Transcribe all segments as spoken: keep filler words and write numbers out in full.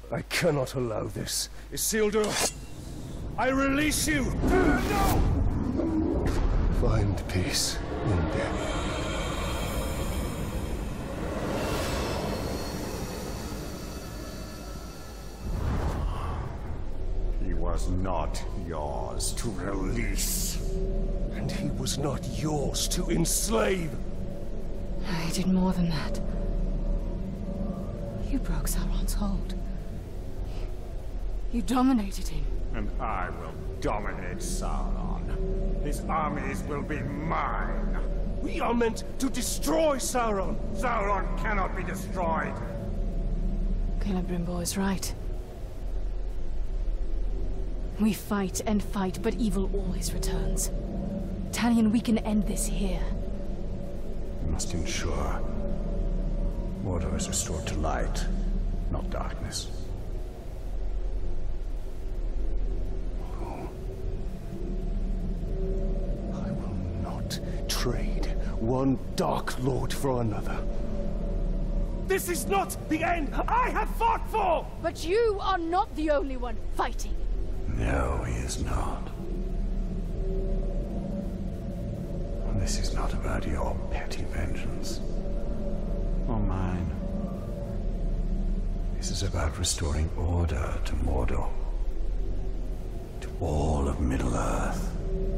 I cannot allow this. Isildur, I release you! No! Find peace in death. He was not yours to release. And he was not yours to enslave! I did more than that. You broke Sauron's hold. You dominated him. And I will dominate Sauron. His armies will be mine. We are meant to destroy Sauron! Sauron cannot be destroyed! Celebrimbor is right. We fight and fight, but evil always returns. Talion, we can end this here. We must ensure Mordor is restored to light, not darkness. I will not trade one Dark Lord for another. This is not the end I have fought for! But you are not the only one fighting. No, he is not. This is not about your petty vengeance. Or mine. This is about restoring order to Mordor. To all of Middle-earth.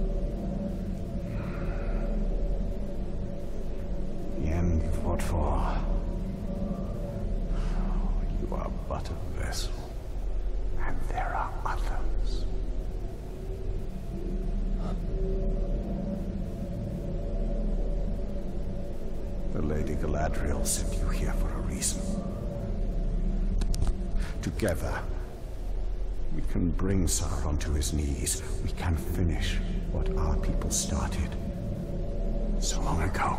The end you fought for. You are but a vessel. And there are others. The Lady Galadriel sent you here for a reason. Together, we can bring Sauron to his knees. We can finish what our people started so long ago.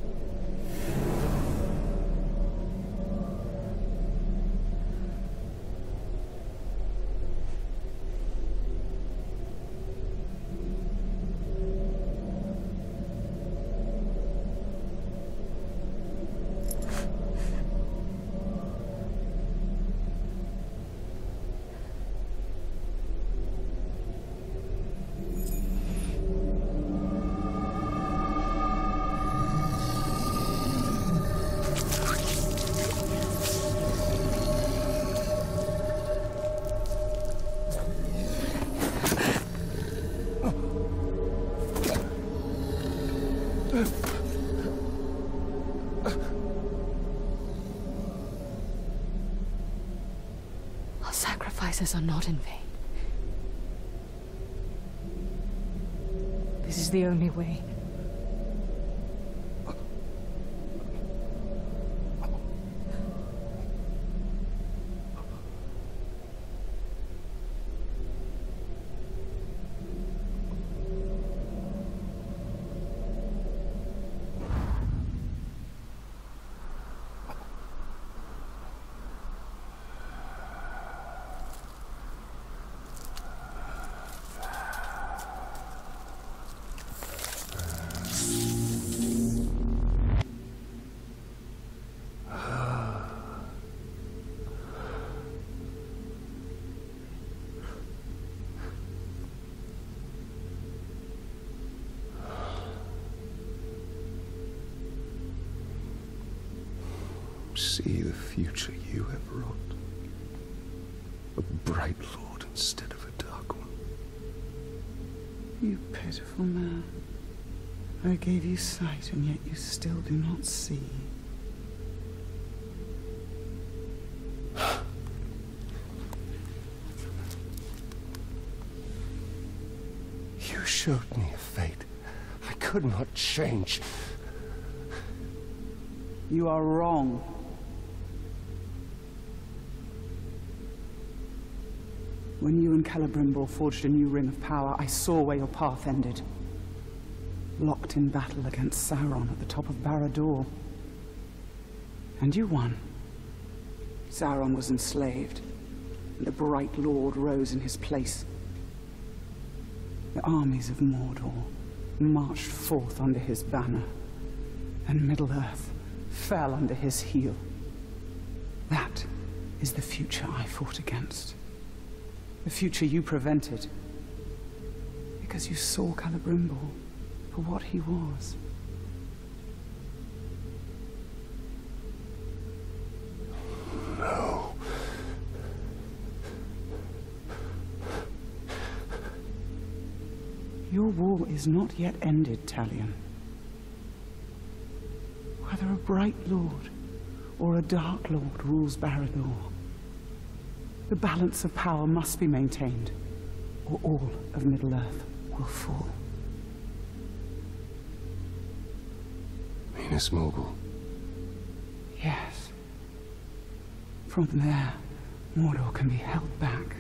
Our sacrifices are not in vain. This is the only way. See the future you have wrought. A bright lord instead of a dark one. You pitiful man. I gave you sight, and yet you still do not see. You showed me a fate I could not change. You are wrong. When you and Celebrimbor forged a new ring of power, I saw where your path ended. Locked in battle against Sauron at the top of Barad-dûr. And you won. Sauron was enslaved, and the Bright Lord rose in his place. The armies of Mordor marched forth under his banner, and Middle-earth fell under his heel. That is the future I fought against. The future you prevented. Because you saw Celebrimbor for what he was. No. Your war is not yet ended, Talion. Whether a bright lord or a dark lord rules Barad-dûr, the balance of power must be maintained, or all of Middle-earth will fall. Minas Morgul. Yes. From there, Mordor can be held back.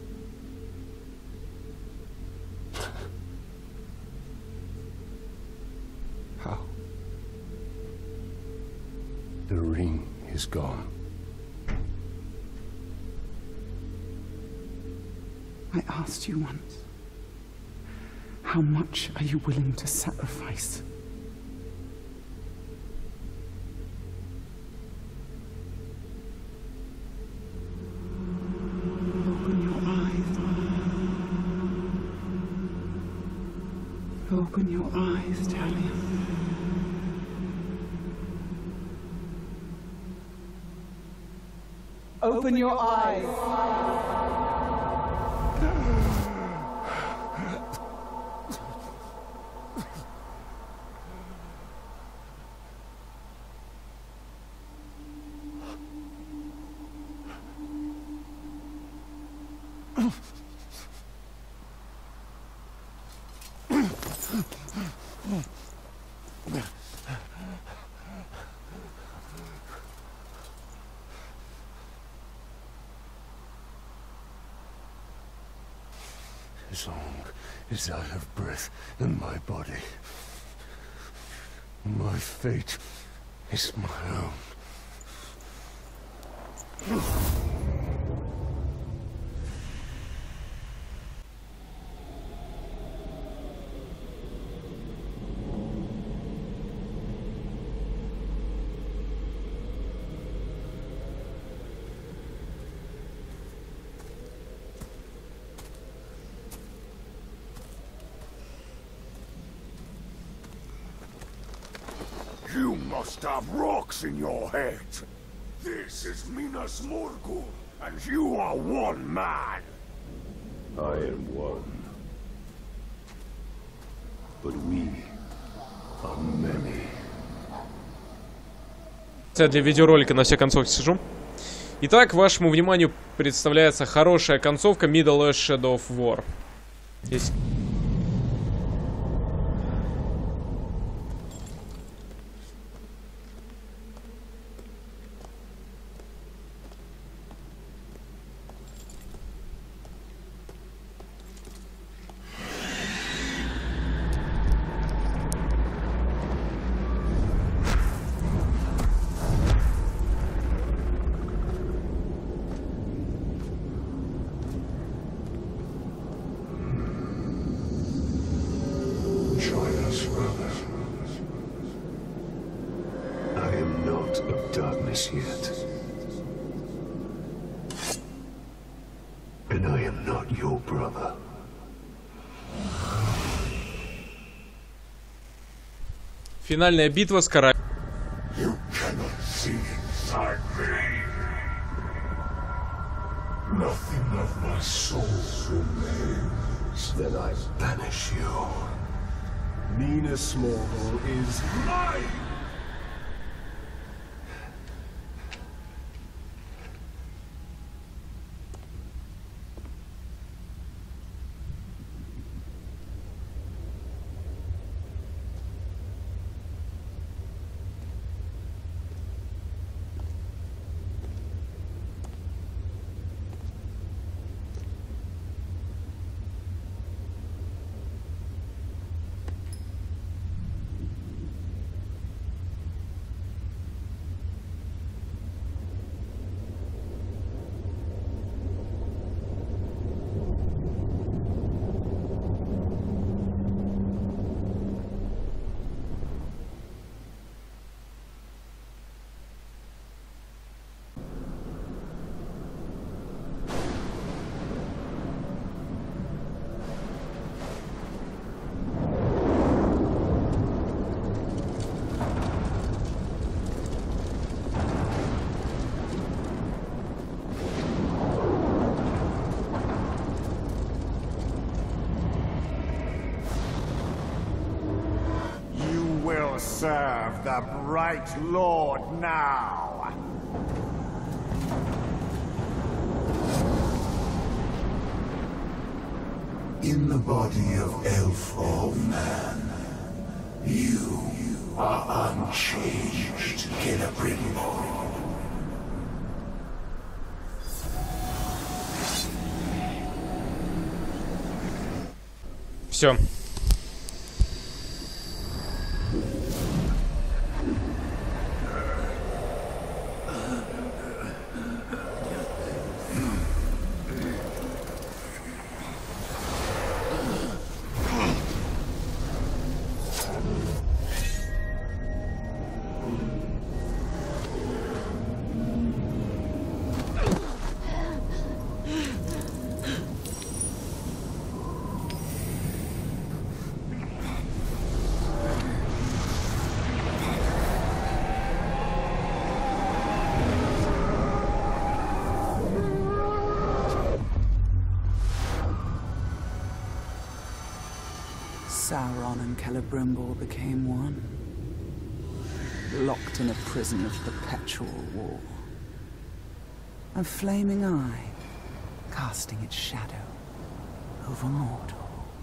How? The ring is gone. I asked you once, how much are you willing to sacrifice? Open your eyes. Open your eyes, Talion. Open your eyes. As long as I have breath in my body, my fate is my own. You must have rocks in your head. This is Minas Morgul, and you are one man. I am one. But we are many. Я для видеоролика на все концовки сижу. Итак, вашему вниманию представляется хорошая концовка Middle-earth Shadow of War. Здесь... Yet. And I am not your brother. Финальная битва с королем. You cannot see inside me. Nothing of my soul remains. Then I banish you. Minas Morgul is mine! will serve the Bright Lord now. In the body of elf or man, you are unchanged, Celebrimbor. Все. Sauron and Celebrimbor became one, locked in a prison of perpetual war. A flaming eye, casting its shadow over Mordor.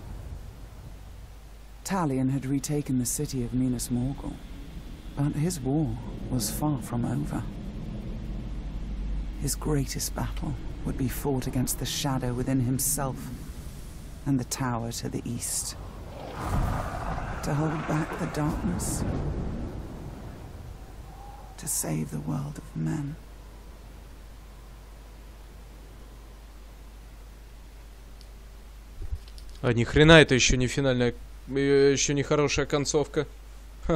Talion had retaken the city of Minas Morgul, but his war was far from over. His greatest battle would be fought against the shadow within himself and the tower to the east. To hold back the darkness. To save the world of men. А ни хрена, это еще не финальная, еще не хорошая концовка. Ха.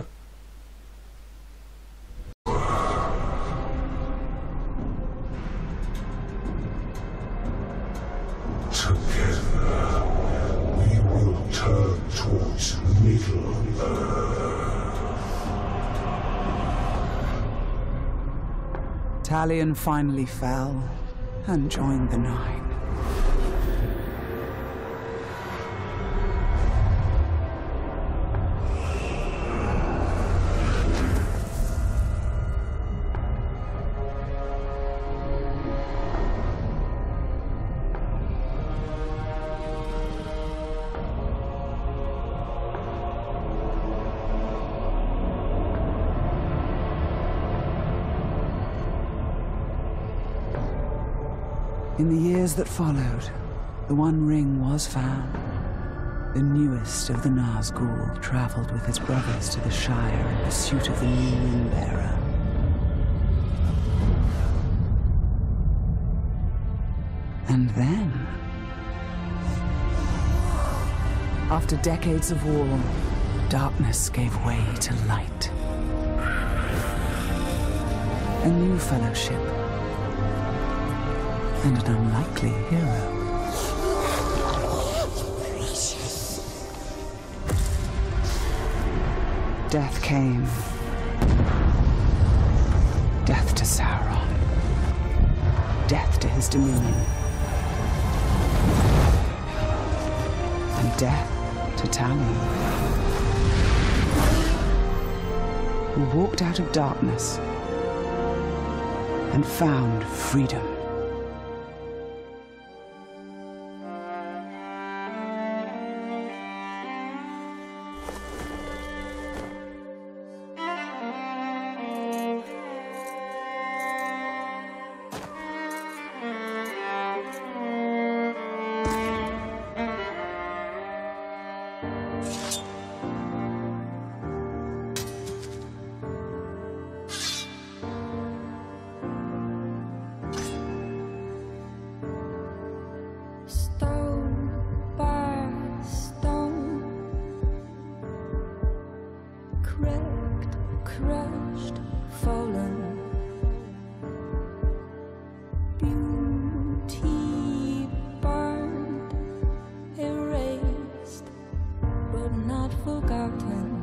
Talion finally fell and joined the Nine. In the years that followed, the One Ring was found. The newest of the Nazgul traveled with his brothers to the Shire in pursuit of the new Ring-bearer. And then, after decades of war, darkness gave way to light. A new fellowship. And an unlikely hero. Death came. Death to Sauron. Death to his dominion. And death to Talion, who walked out of darkness and found freedom. Crushed, fallen, beautiful.